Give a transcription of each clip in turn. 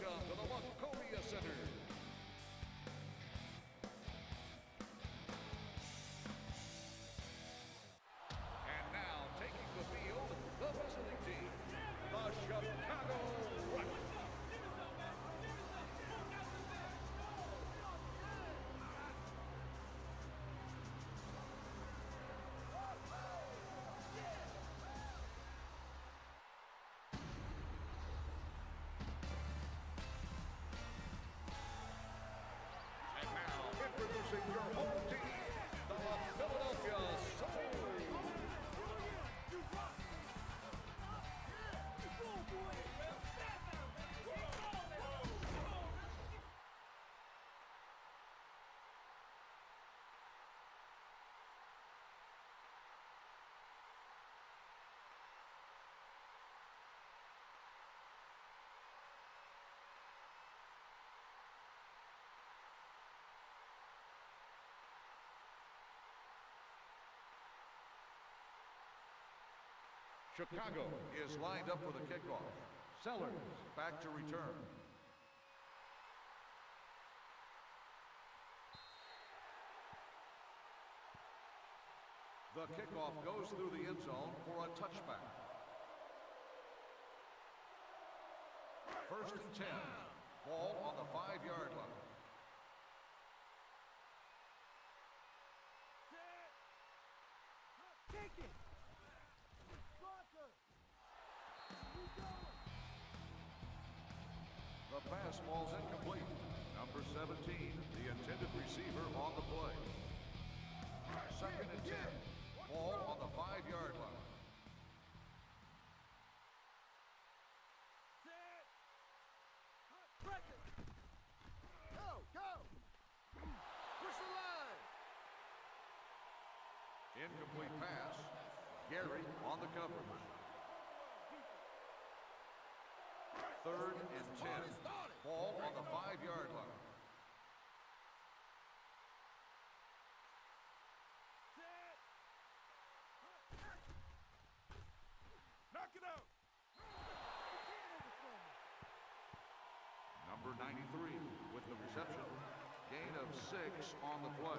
Welcome to the Wachovia Center. And now taking the field, the visiting team, the Chicago Rush. Introducing your home team, the Philadelphia Soul. Chicago is lined up for the kickoff. Sellers back to return. The kickoff goes through the end zone for a touchback. 1st and 10. Ball on the 5-yard line. Kick it! The pass ball's incomplete. Number 17, the intended receiver on the play. 2nd and 10. Ball on the 5-yard line. Set! Press it! Go! Push the line! Incomplete pass. Gary on the coverage. 3rd and 10. Ball on the 5-yard line. Set! Knock it out! Number 93 with the reception. Gain of 6 on the play.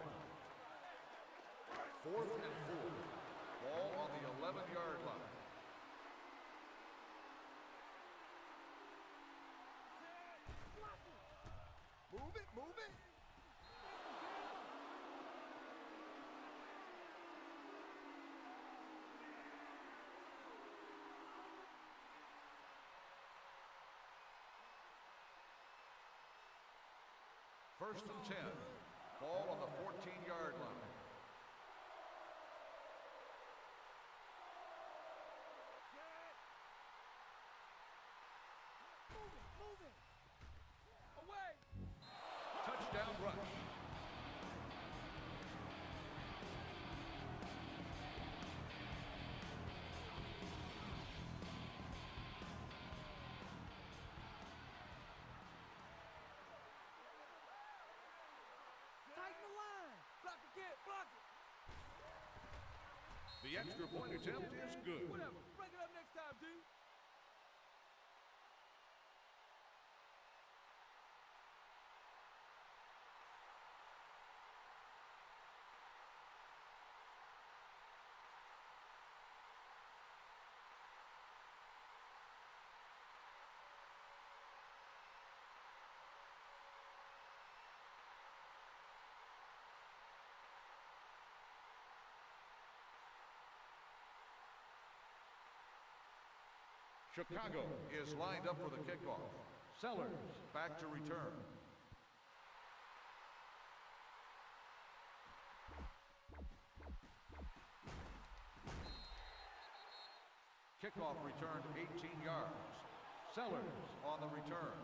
4th and 4. Ball on the 11-yard line. Move it! First and 10. Ball on the 14-yard line. Move it! Away! Touchdown rush. Tighten the line! Block again! Block it! The extra point attempt is good. Whatever. Break it up next time, dude. Chicago is lined up for the kickoff. Sellers back to return. Kickoff returned 18 yards. Sellers on the return.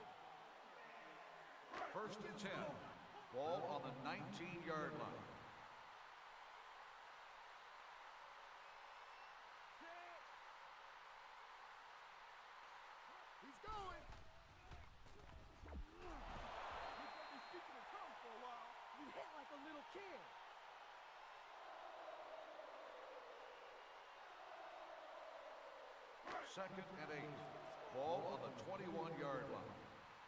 1st and 10. Ball on the 19-yard line. He's going! He's gonna be speaking in tongues for a while. You hit like a little kid. 2nd and 8. Ball on the 21-yard line.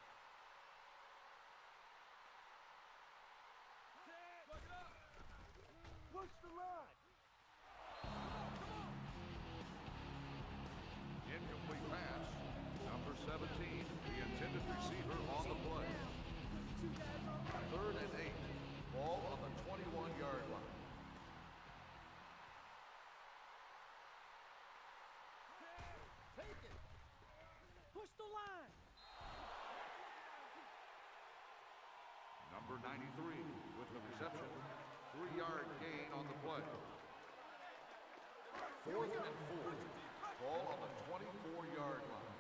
17, the intended receiver on the play. 3rd and 8. Ball on the 21-yard line. Take it. Push the line. Number 93 with the reception. 3-yard gain on the play. 4th and 4. Ball on the 24-yard line.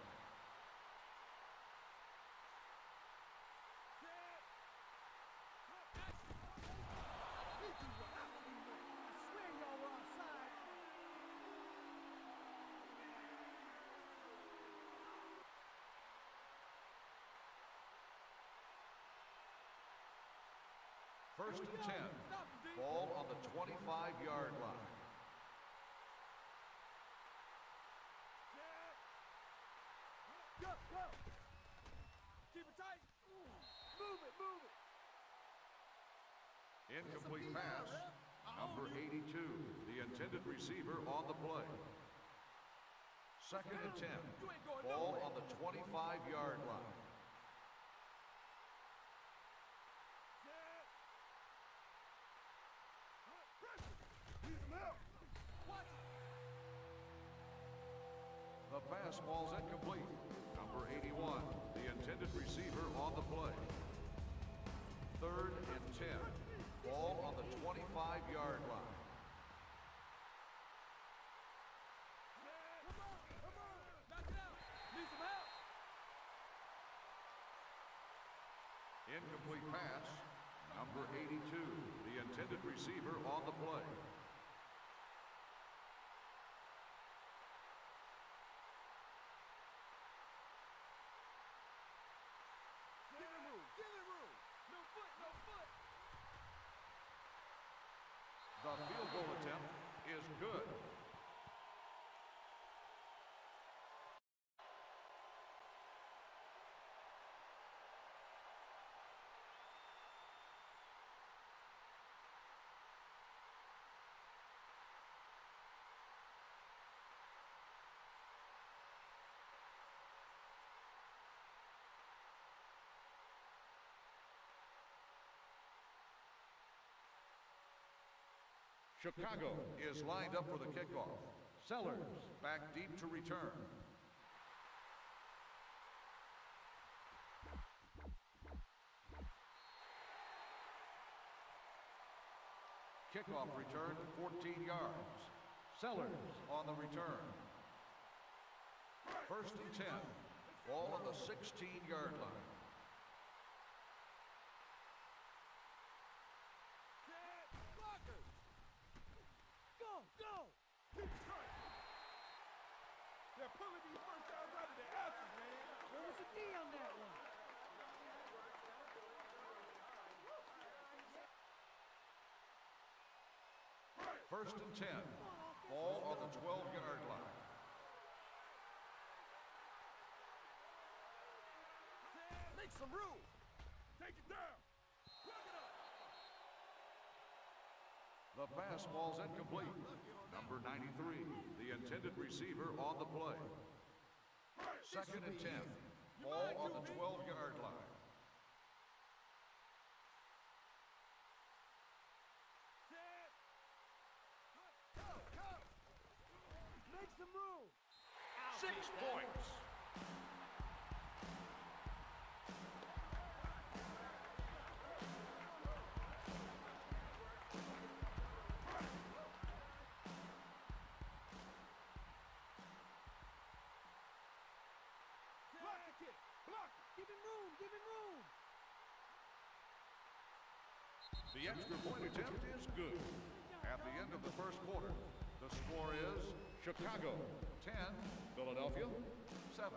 First and 10. Ball on the 25-yard line. Go, go. Keep it tight. Move it, move it. Incomplete pass. Number 82, the intended receiver on the play. 2nd and 10. Ball on the 25-yard line. The pass ball's incomplete. Number 81, the intended receiver on the play. 3rd and 10. Ball on the 25-yard line. Incomplete pass. Number 82, the intended receiver on the play. The field goal attempt is good. Chicago is lined up for the kickoff. Sellers back deep to return. Kickoff return 14 yards. Sellers on the return. 1st and 10. Ball on the 16-yard line. They're pulling these first downs out of their asses, man. What was the D on that one? First and 10. Ball on the 12-yard line. Make some room. Take it down. Plug it up. The pass ball's incomplete. Number 93, the intended receiver on the play. 2nd and 10. Ball on the 12-yard line. Make some room. 6 points. Block the kick. Block it. Give him room. Give him room. The extra point attempt is good. At the end of the first quarter, the score is Chicago 10, Philadelphia 7.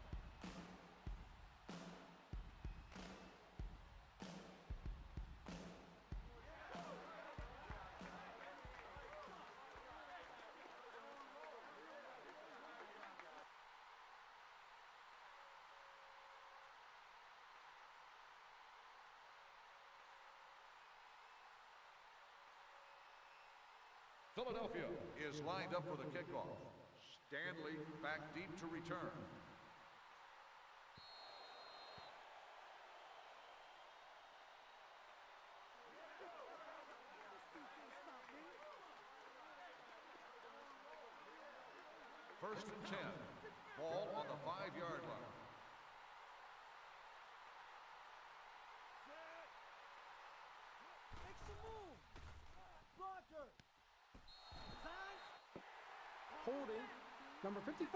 Philadelphia is lined up for the kickoff. Stanley back deep to return. First and 10. Ball on the 5-yard line. Make some move. Blocker. Signs. Holding, number 55.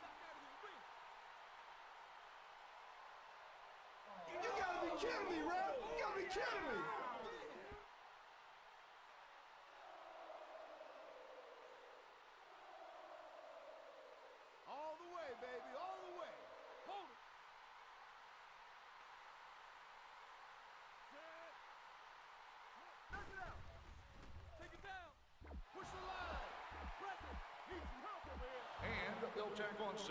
You gotta be kidding me, ref! You gotta be kidding me! All the way, baby, all the way. Hold it. Set. Knock it out. Take it down. Push the line. Press it. Need some help over here. And they'll tack on 6.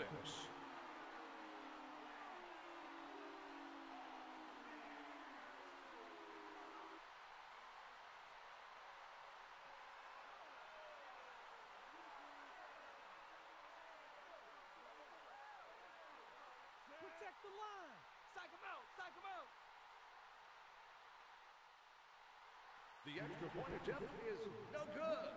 Protect the line. Psych him out. Psych him out. The extra point attempt is no good.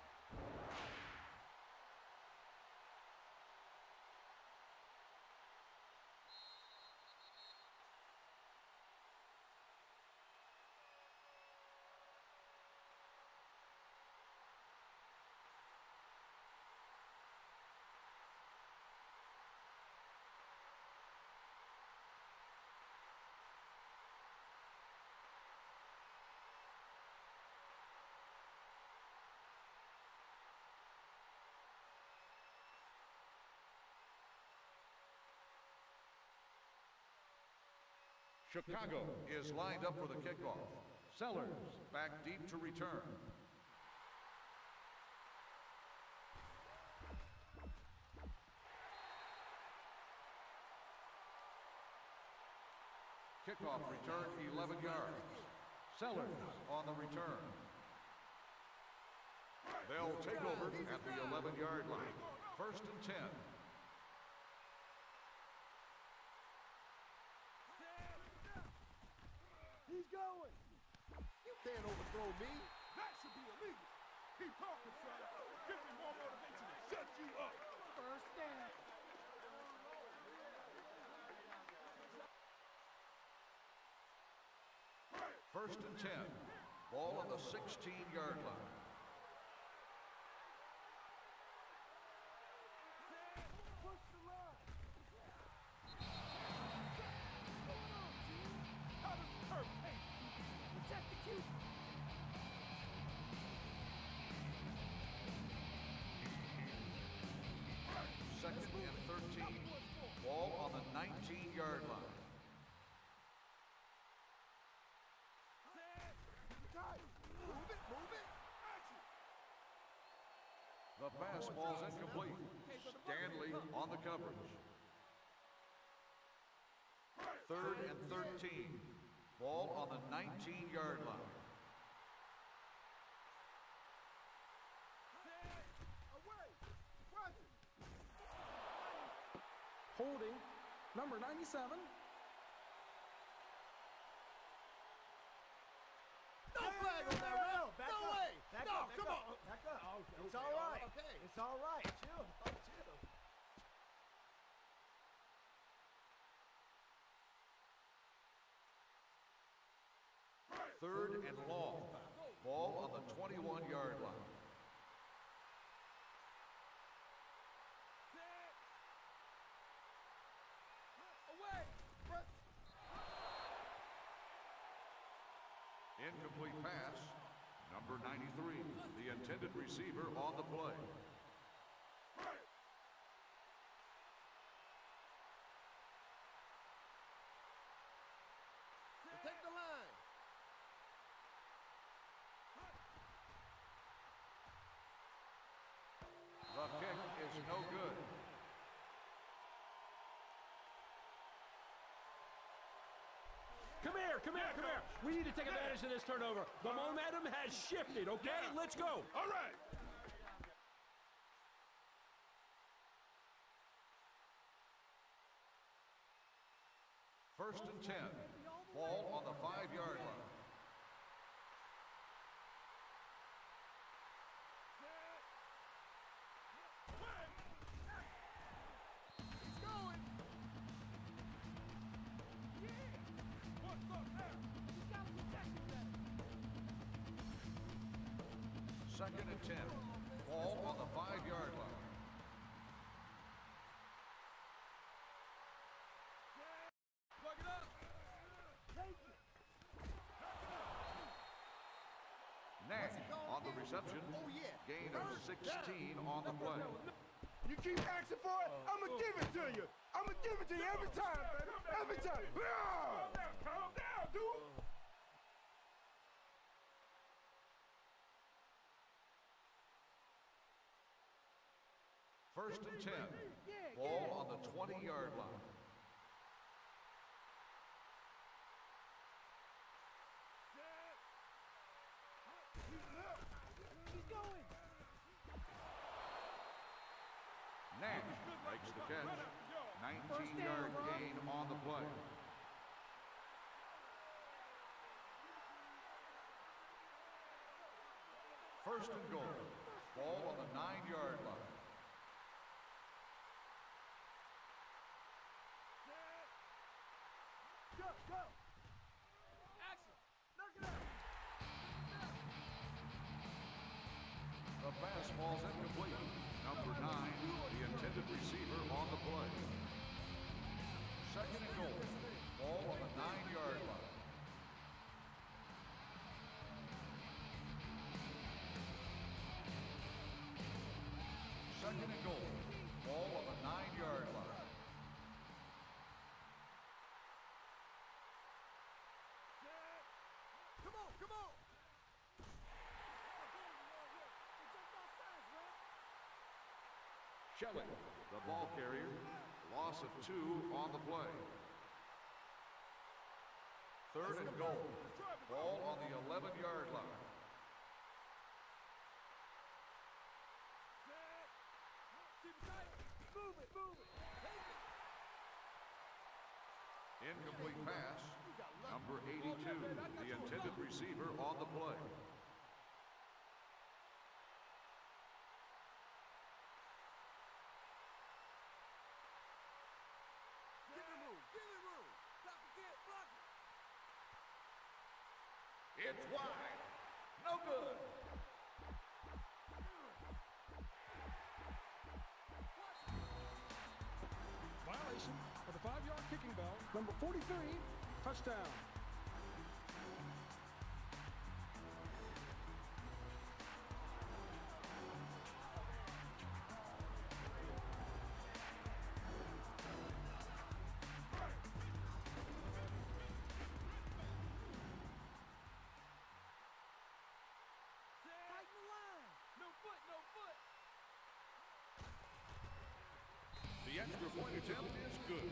Chicago is lined up for the kickoff. Sellers back deep to return. Kickoff return 11 yards. Sellers on the return. They'll take over at the 11-yard line. First and 10. He's going. You can't overthrow me. That should be illegal. Keep talking, son. Give me more motivation to shut you up. First down. First and 10. Ball on the 16-yard line. Push the line. What's going on, team? How does the turf taste? Protect the QB. Second and 13. Ball on the 19-yard line. Move it, move it. Action. The pass ball's incomplete. Stanley on the coverage. Third and 13. Ball on the 19-yard line. Away. Roger. Holding, number 97. No flag on that round. Back No up. way. Back No, up, come on. Back up. Oh, It's all right. Okay. It's all right. Chill. Oh, chill. Third and long. Ball on the 21-yard line. Away. Incomplete pass. Number 93, the intended receiver on the play. Protect the line. The kick is no good. Come here, come here, come here. We need to take advantage of this turnover. The momentum has shifted, okay? Let's go. All right. First and 10. Ball on the 5-yard line. Second and 10. Ball on the 5-yard line. Plug it up. Take it. Nash on the reception. Oh, yeah. Gain of 16 on the play. You keep asking for it, I'ma give it to you. I'ma give it to you every time, baby. Every time. Calm down, dude. First and 10. Ball on the 20-yard line. He's going. Nash makes the catch. 19-yard gain on the play. First and goal. Ball on the 9-yard line. Go, go. Action. Knock it out. The fastball's incomplete. Number 9, the intended receiver on the play. Second and goal. Ball on the 9-yard line. Second and goal. Ball on the 9-yard line. Come on, come on. Shelley, the ball carrier. Loss of 2 on the play. Third and goal. Ball on the 11-yard line. Keep it tight. Move it, move it. Take it. Incomplete pass. Number 82, the intended receiver on the play. Give him room. Give him room. Block again. Block it. It's wide. No good. Violation of the 5-yard kicking bell. Number 43, touchdown. Tighten the line. No foot, no foot. The extra point attempt is good.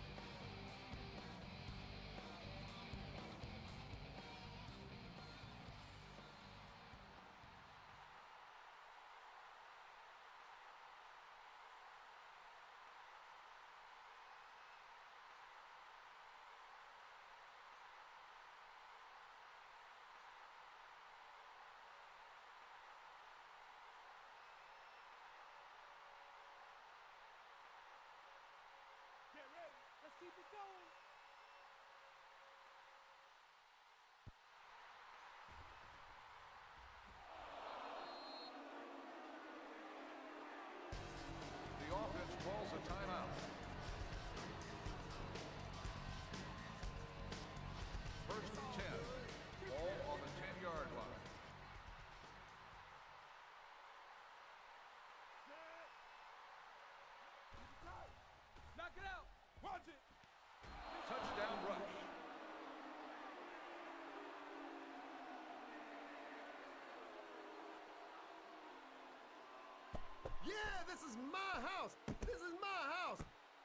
Get ready. Let's keep it going. The offense calls a timeout. First and 10. Ball on the 10-yard line. Knock it out. Watch it. Touchdown rush. Yeah, this is my house. This is my house.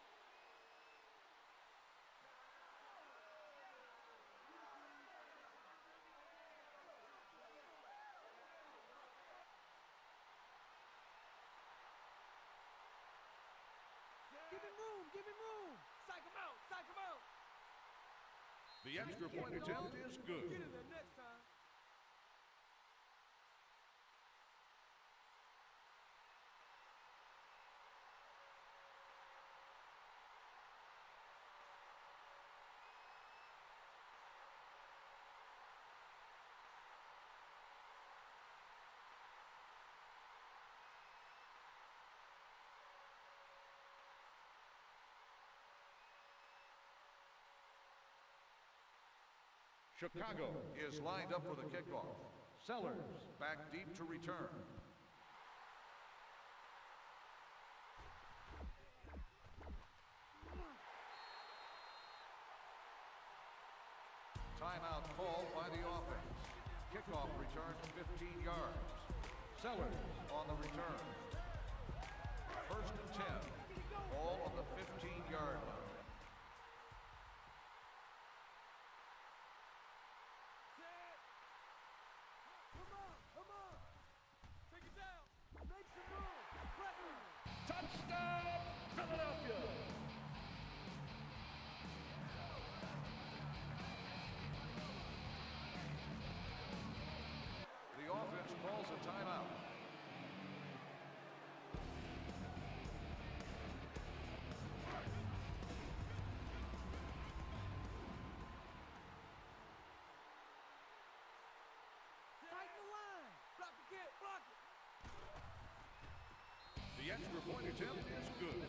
Give him room. Give him room. Psych him out. Psych him out. The extra point attempt is good. Get in there next time. Chicago is lined up for the kickoff. Sellers back deep to return. Timeout called by the offense. Kickoff return 15 yards. Sellers on the return. First and 10. Ball on the 15-yard line. Come on. Take it down. Make some room. Press him. Touchdown, Philadelphia! The offense calls a timeout. Tighten the line. Block the kick. Block it. The extra point attempt is good.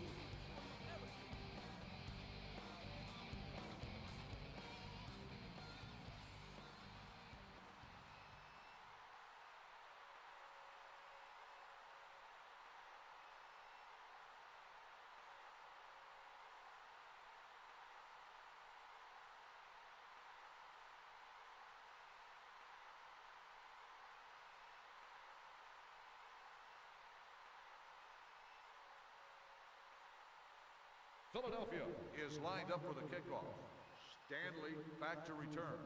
Philadelphia is lined up for the kickoff. Stanley back to return.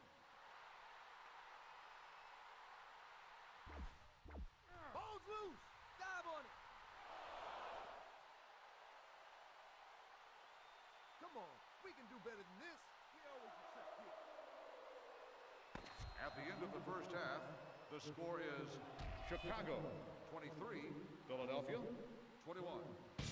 Ball's loose. Dive on it. Come on. We can do better than this. We always accept hits. At the end of the first half, the score is Chicago 23, Philadelphia 21.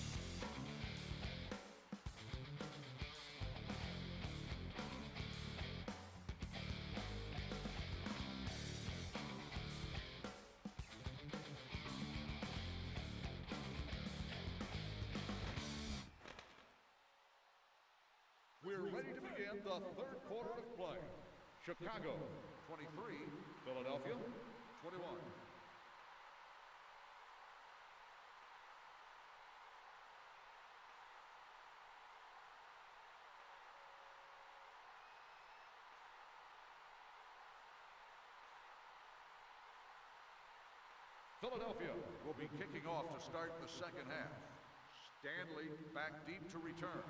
We're ready to begin the third quarter of play. Chicago 23, Philadelphia 21. Philadelphia will be kicking off to start the second half. Stanley back deep to return.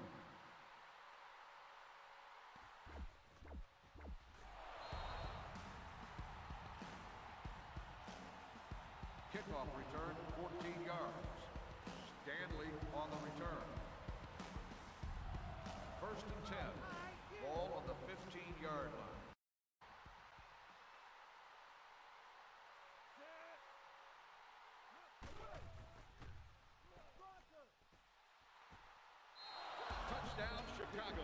Kickoff return, 14 yards. Stanley on the return. First and 10. Ball on the 15-yard line. Touchdown, Chicago.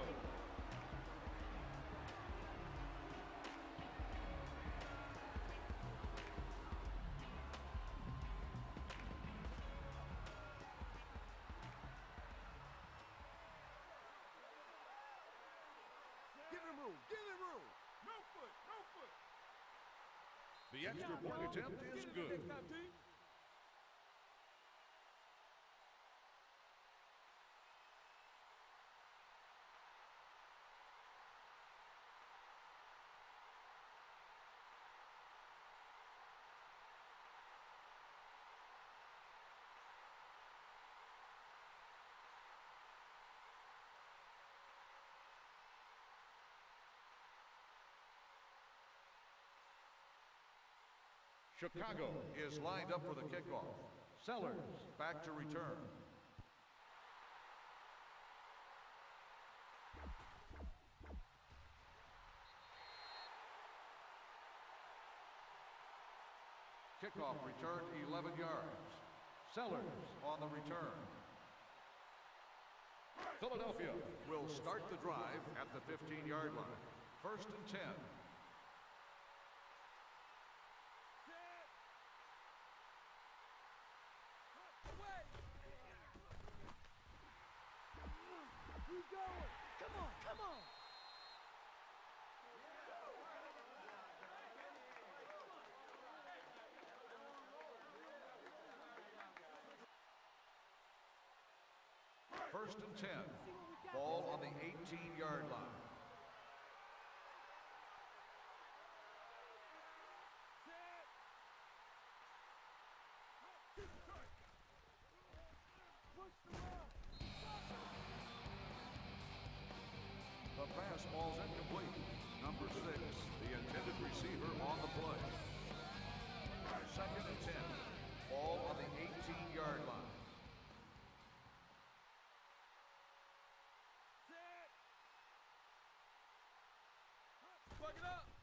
Give him room. Give him room. No foot. No foot. The extra point attempt is good. Next time, team. Chicago is lined up for the kickoff. Sellers back to return. Kickoff return 11 yards. Sellers on the return. Philadelphia will start the drive at the 15-yard line. First and 10. He's going. Come on. First and 10. Ball on the 18-yard line. The fastball's incomplete. Number 6, the intended receiver on the play. Second and 10. Ball on the 18-yard line. Plug it up.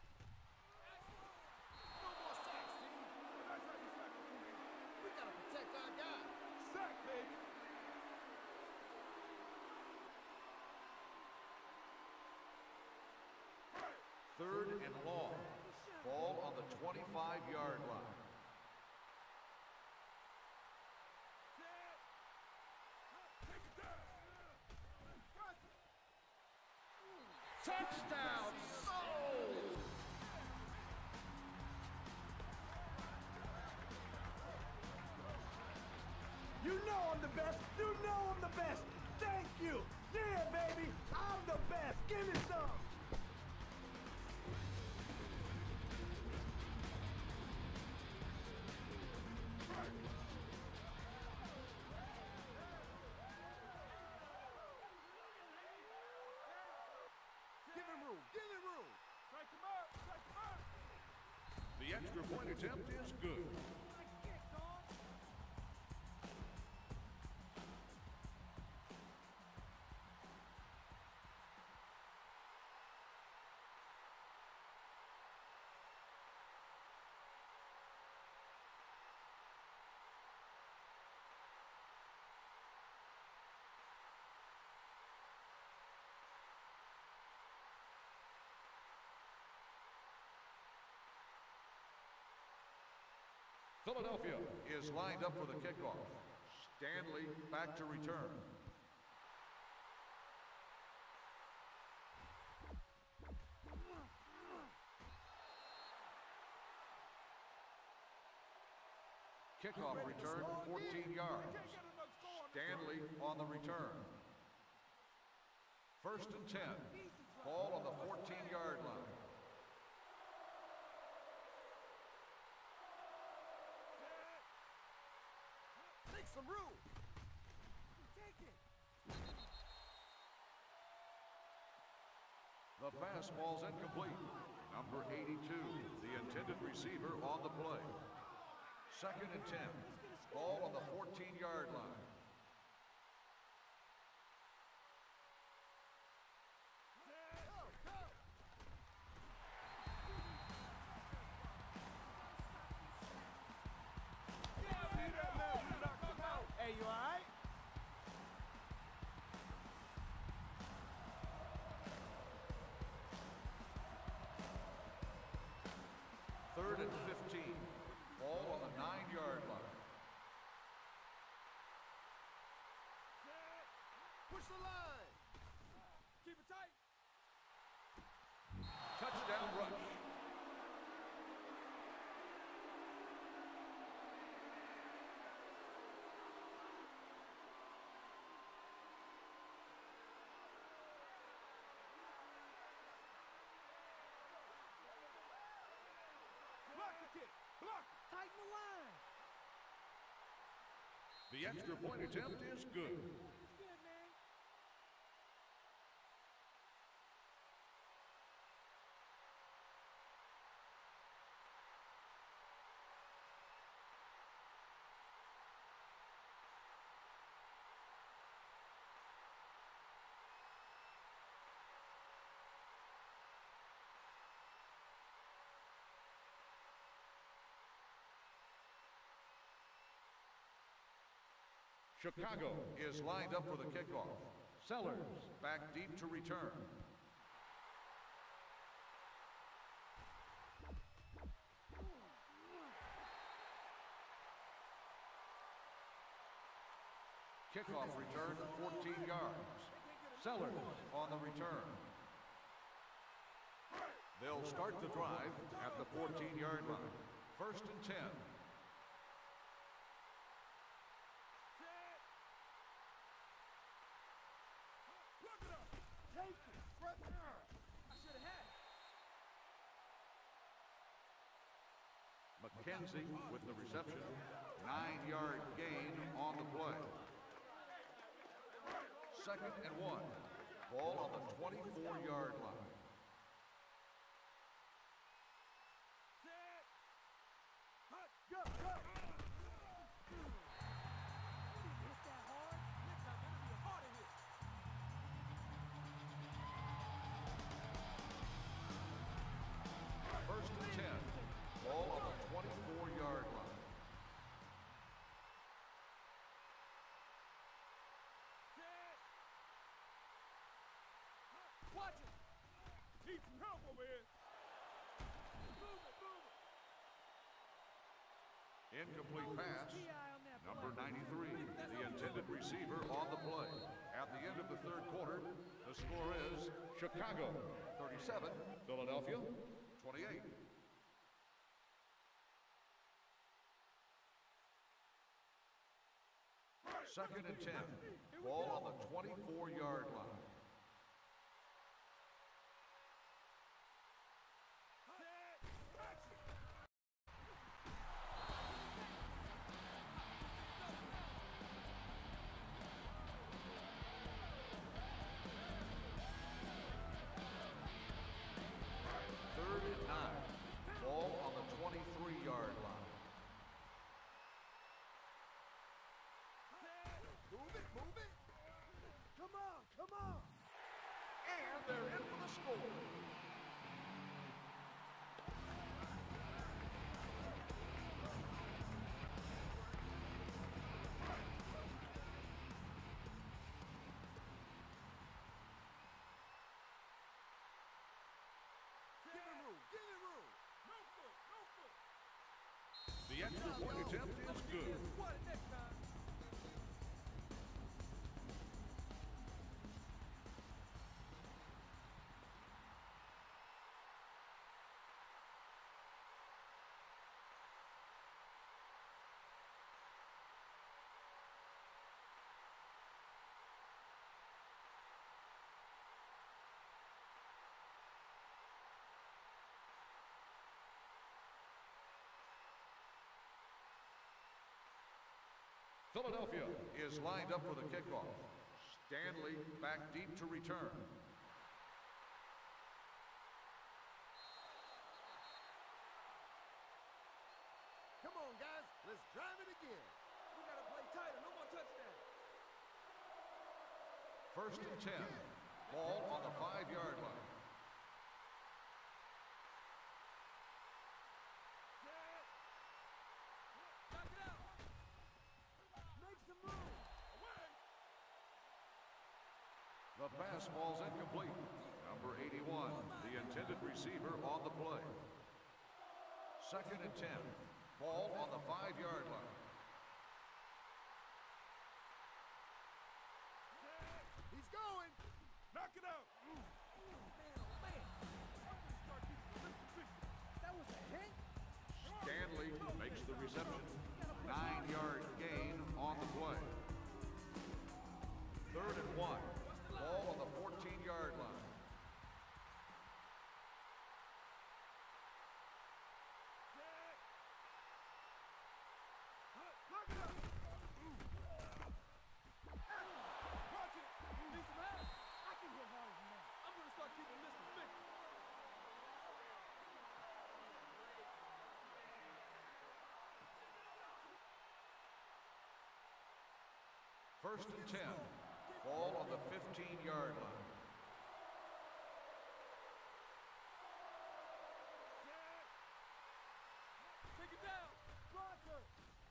No more sacks, team. That's how you sack a team. We gotta protect our guy. Sack, baby. Third and long. Ball on the 25-yard line. Touchdown! You know I'm the best. You know I'm the best. Thank you. Yeah, baby. I'm the best. Give me some. Give him room. Give him room. Strike him out. Strike him out. The extra point attempt is good. Philadelphia is lined up for the kickoff. Stanley back to return. Kickoff return, 14 yards. Stanley on the return. First and 10. Ball on the 14-yard line. Make some room. Take it. The fastball's incomplete. Number 82, the intended receiver on the play. Second and 10. Ball on the 14-yard line. Hey, you all right? Third and 15. Ball on the 9-yard line. Push the line. Keep it tight. Touchdown rush. Block the kick. Block. Tighten the line. The extra point attempt is good. It's good, man. Chicago is lined up for the kickoff. Sellers back deep to return. Kickoff return, 14 yards. Sellers on the return. They'll start the drive at the 14-yard line. First and 10. I should have had it. McKenzie with the reception. 9-yard gain on the play. 2nd and 1. Ball on the 24-yard line. Set. Hut, go, go. You didn't hit that hard. Next time, it'll be a harder hit. First and 10. Ball on the 24-yard line. Set. Watch it. Need some help over here. Move it, move it. Incomplete pass. Key eye on that Number play. 93, the intended receiver on the play. At the end of the third quarter, the score is Chicago 37, Philadelphia 28. Second and 10. Ball on the 24-yard line. Third and 9. Ball on the 23-yard line. Move it, move it. Come on, come on. And they're in for the score. Give it room, give it room. No foot, no foot. The extra point attempt is good. What next time? Philadelphia is lined up for the kickoff. Stanley back deep to return. Come on, guys. Let's drive it again. We gotta play tighter. No more touchdowns. First and 10. Ball on the 5-yard line. Set. Knock it out. Make some room. Away. The pass ball's incomplete. Number 81, the intended receiver on the play. Second and 10. Ball on the 5-yard line. He's going. Knock it out. Man, oh man. That was a hit. Stanley makes the reception. 9-yard gain on the play. Third and 1. Ball on the 14-yard line. Knock it out. Watch it. Need some help? I can hit harder than that. I'm gonna start keeping a list of 50. First and 10. Ball on the 15-yard line. Take it down. Blocker.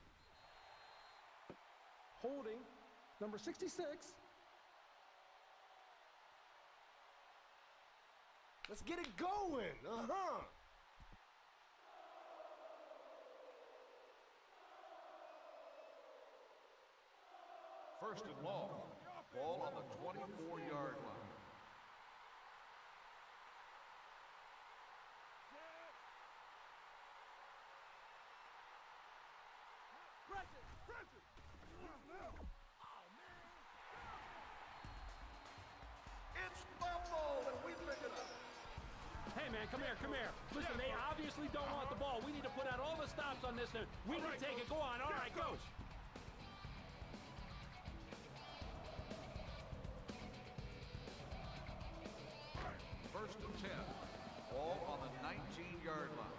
Holding, number 66. Let's get it going. Uh-huh. First and long. Ball on the 24-yard line. Press it. Press it. Oh, man. It's the come here, come here. Listen, they obviously don't want the ball. We need to put out all the stops on this, and we can take it. Go on. All right, coach. First and 10. Ball on the 19-yard line.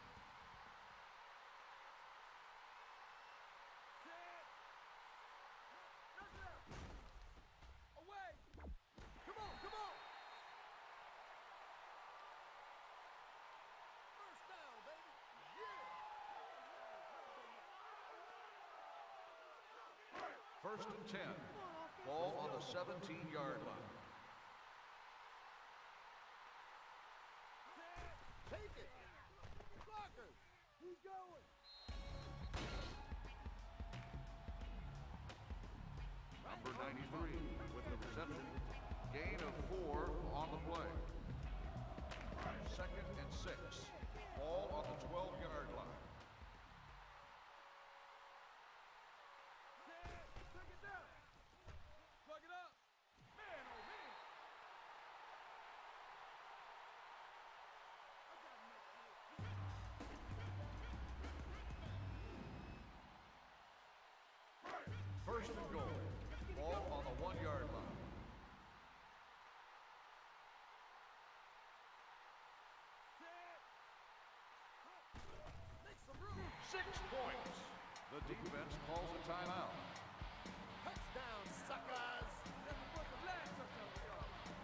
Away! Come on, come on! First down, baby! Yeah! First and 10. Ball on the 17-yard line. Take it! Blockers! He's going! Number 93 with the reception. Gain of 4 on the play. Second and 6. Ball on the 12-yard line. Take it down! Plug it up! Man, oh man! First and goal. Ball on the 1-yard line. Make some room! 6 points. The defense calls a timeout. Touchdown, suckers! That's the first and last touchdown we got.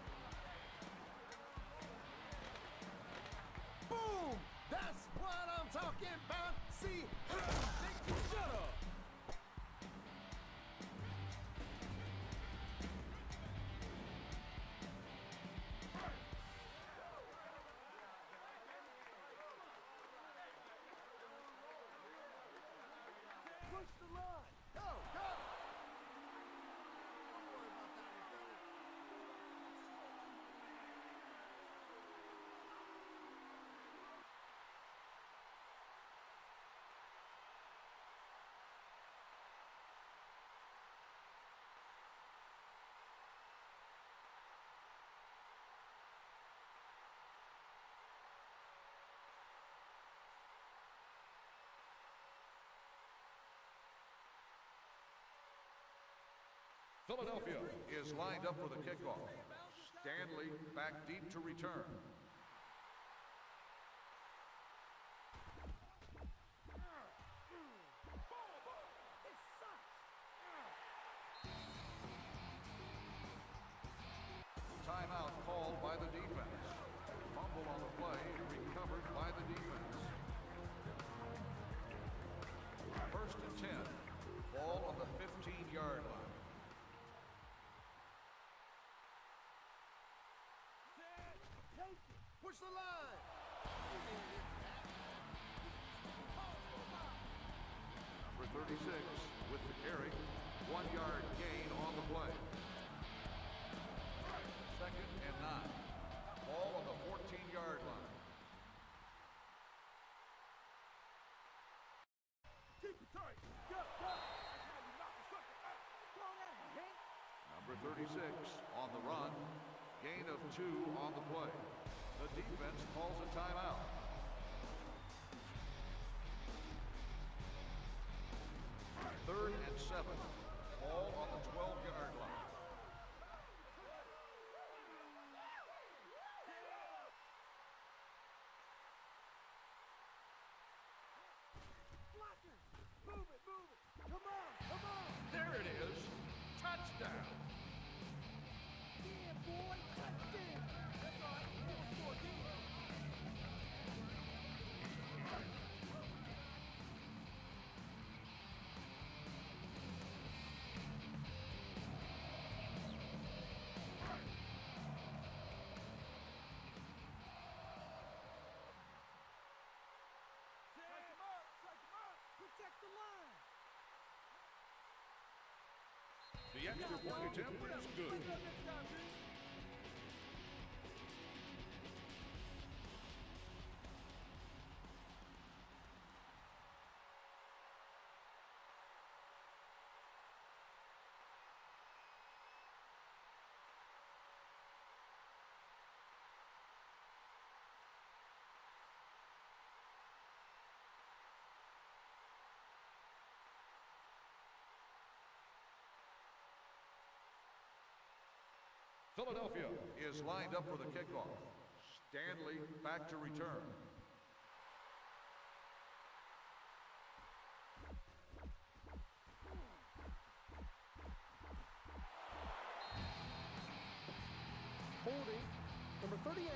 Boom! That's what I'm talking about. See, shut up! Push the line! Go, go! Don't worry about that one, fellas. Philadelphia is lined up for the kickoff. Stanley back deep to return. Timeout called by the defense. Fumble on the play, recovered by the defense. First and 10. Ball on the 15-yard line. Take it! Push the line! Number 36 with the carry. 1-yard gain on the play. Second and 9. Ball on the 14-yard line. Keep it tight! Go, go! That's how you knock a sucker out! Throw that hit! Number 36 on the run. Gain of 2 on the play. The defense calls a timeout. Third and 7. Ball on the 12-yard line. Blockers! Move it, move it! Come on, come on! There it is. Touchdown. Yeah, boy! Touchdown! That's all right. We'll score again. Strike him up! Strike him up! Protect the line! The extra point attempt is good. Next time, dude. Philadelphia is lined up for the kickoff. Stanley back to return. Holding, number 38.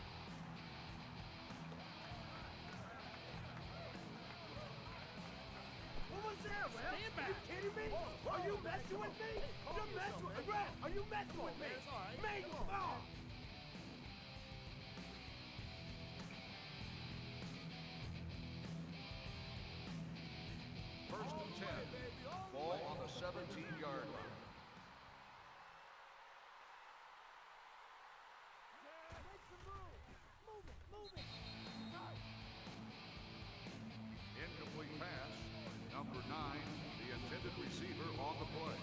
What was that, Ref? Stand back. Are you kidding me? Are you messing with me? You're messing with me. Ref, are you messing with me? Man, oh. First and 10. Ball on the 17-yard line. Make some room. Move it, move it. Incomplete pass. Number 9, the intended receiver on the play.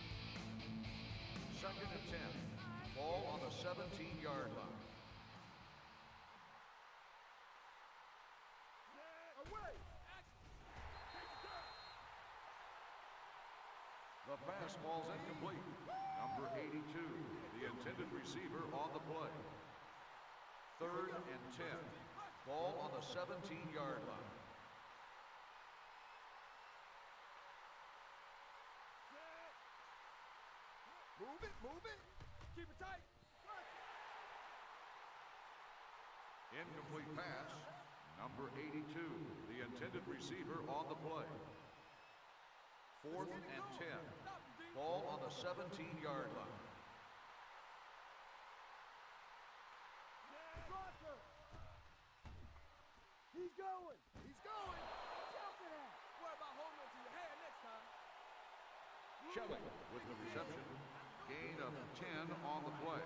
Second and 10. Ball on the 17-yard line. Away. The fastball's incomplete. Number 82, the intended receiver on the play. Third and 10. Ball on the 17-yard line. Move it, move it. Keep it tight. Incomplete pass. Number 82, the intended receiver on the play. Fourth and 10. Ball on the 17-yard line. Rocker. He's going. He's going. Jump it out. Worry about holding on to your hand next time. Shelley with the reception. Gain of 10 on the play.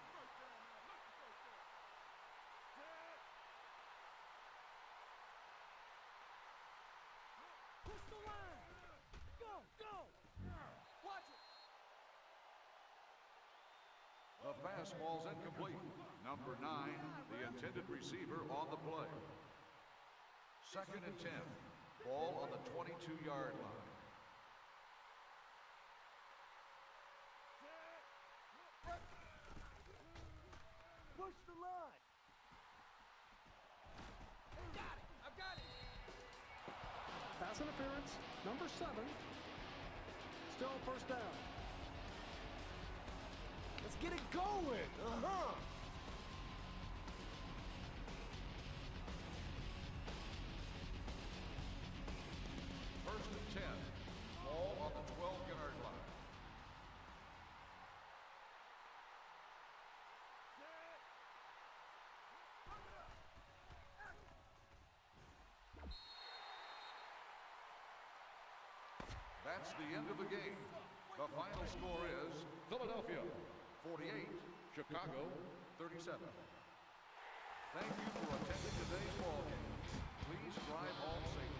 Push the line. Go, go. Watch it. The fastball's incomplete. Number 9, the intended receiver on the play. Second and 10. Ball on the 22-yard line. Push the line. Got it. I've got it. Pass interference, number 7. Still first down. Let's get it going. First and 10. Ball on the 12-yard line. That's the end of the game. The final score is Philadelphia 48, Chicago 37. Thank you for attending today's ball game. Please drive home safely.